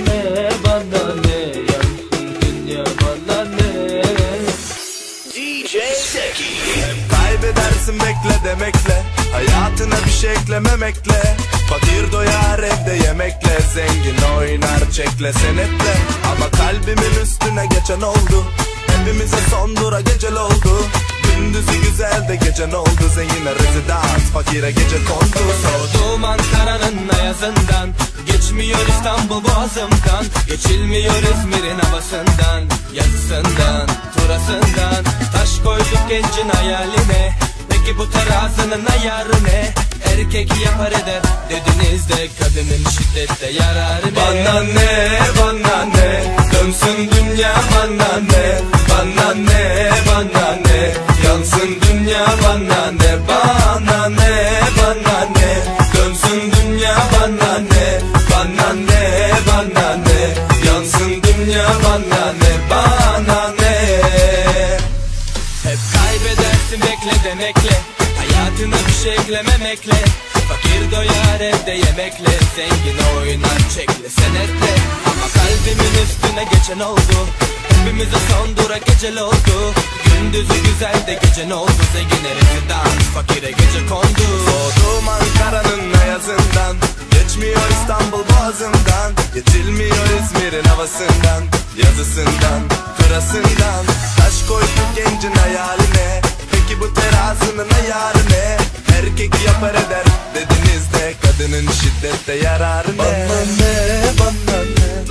ne, bana ne, yansın dünya bana ne. DJ Seki. Kaybedersin bekle demekle, hayatına bir şey eklememekle. Fakir doyar evde yemekle, zengin oynar çekle senetle. Ama kalbimin üstüne geçen oldu, hepimize son dura gecel oldu. Gündüzü güzel de gece ne oldu, zengine rezidans, fakire gece kondu. Soğuduğum Ankara'nın ayazından, geçmiyor İstanbul boğazımdan, geçilmiyor İzmir'in havasından, yazısından, turasından. Taş koyduk gencin hayaline, peki bu terazinin ayarı ne? Erkek yapar eder dediniz de, kadının şiddette yararı ne? Bana ne, bana ne, dönsün dünya bana ne, bana ne, bana ne, yansın dünya bana ne, bana ne, bana ne, dönsün dünya bana ne, bana ne, bana ne, yansın dünya bana ne, bana ne. Hep kaybedersin bekle demekle, hayatına bir şey eklememekle. Fakir doyar evde yemekle, zengin oynar çekle senetle. Ama kalbimin üstüne geçen oldu, hepimize son dura gecel oldu. Gündüzü güzel de gece ne oldu, zengine rezidans, fakire gece kondu. Doğdum Ankara'nın ayazından, geçmiyor İstanbul boğazından, geçilmiyor İzmir'in havasından, yazısından, turasından. Taş koyduk gencin hayaline, peki bu terazinin ayarı ne? Erkek yapar eder dediniz de, kadının şiddette yararı ne? Bana ne, bana ne,